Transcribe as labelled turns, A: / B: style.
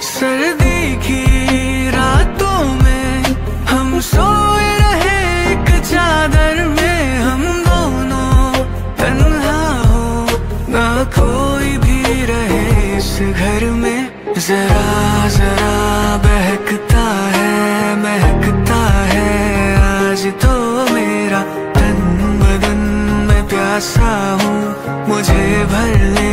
A: सर्दी की रातों में हम सोए रहे एक चादर में, हम दोनों तन्हा हो ना कोई भी रहे इस घर में। जरा जरा बहकता है महकता है आज तो मेरा तन बदन, मैं प्यासा हूँ मुझे भर ले